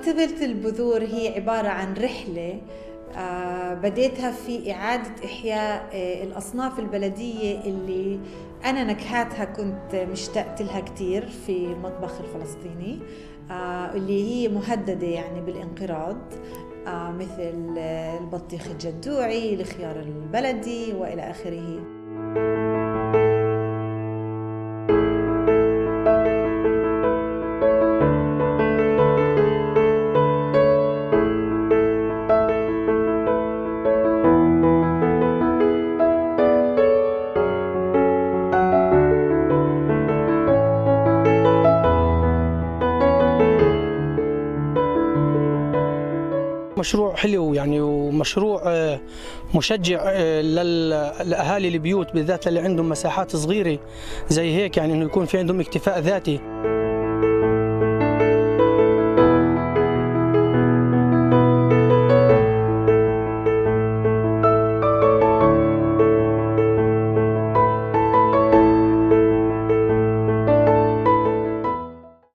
مكتبة البذور هي عبارة عن رحلة بديتها في إعادة إحياء الأصناف البلدية اللي أنا نكهاتها كنت مشتقت لها كتير في المطبخ الفلسطيني، اللي هي مهددة يعني بالانقراض، مثل البطيخ الجدوعي، الخيار البلدي وإلى آخره. مشروع حلو يعني، ومشروع مشجع لأهالي البيوت بالذات اللي عندهم مساحات صغيرة زي هيك، يعني إنه يكون في عندهم اكتفاء ذاتي.